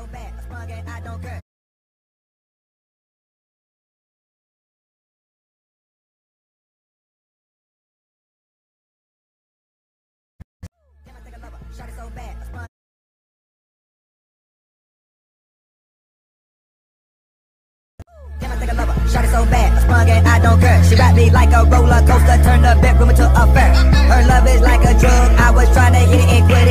so bad, I sprung and I don't care. Damn, I think I love her. Shot it so bad, I sprung. Damn, I think I love her. Shot it so bad, I sprung and I don't care. She ride me like a roller coaster, turn the bedroom into a fair. Her love is like a drug, I was trying to hit it and quit.